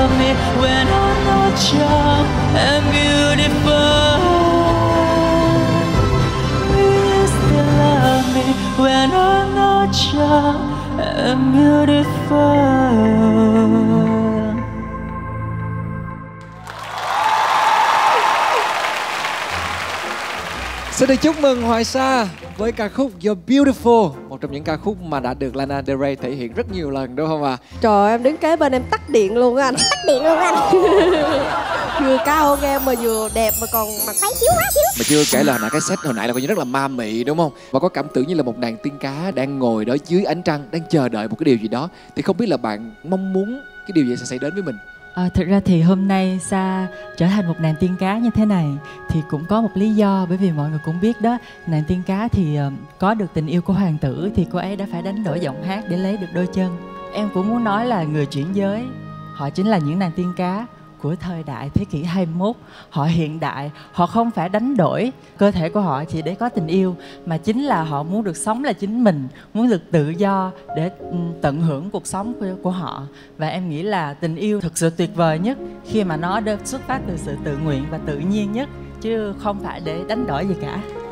love me when I'm not young and beautiful? Will you still love me when I'm not young and beautiful? Xin được chúc mừng Hoài Sa với ca khúc You're Beautiful, một trong những ca khúc mà đã được Lana Del Rey thể hiện rất nhiều lần đúng không ạ? Trời ơi, em đứng kế bên em tắt điện luôn anh. Tắt điện luôn anh. Vừa cao nghe mà vừa đẹp mà còn mặc váy xíu quá xíu. Mà chưa kể là hồi nãy cái set hồi nãy là coi như rất là ma mị đúng không? Và có cảm tưởng như là một nàng tiên cá đang ngồi đó dưới ánh trăng, đang chờ đợi một cái điều gì đó. Thì không biết là bạn mong muốn cái điều gì sẽ xảy đến với mình? Thực ra thì hôm nay Sa trở thành một nàng tiên cá như thế này thì cũng có một lý do, bởi vì mọi người cũng biết đó, nàng tiên cá thì có được tình yêu của hoàng tử thì cô ấy đã phải đánh đổi giọng hát để lấy được đôi chân. Em cũng muốn nói là người chuyển giới, họ chính là những nàng tiên cá của thời đại thế kỷ 21. Họ hiện đại, họ không phải đánh đổi cơ thể của họ chỉ để có tình yêu, mà chính là họ muốn được sống là chính mình, muốn được tự do để tận hưởng cuộc sống của họ. Và em nghĩ là tình yêu thực sự tuyệt vời nhất khi mà nó được xuất phát từ sự tự nguyện và tự nhiên nhất, chứ không phải để đánh đổi gì cả.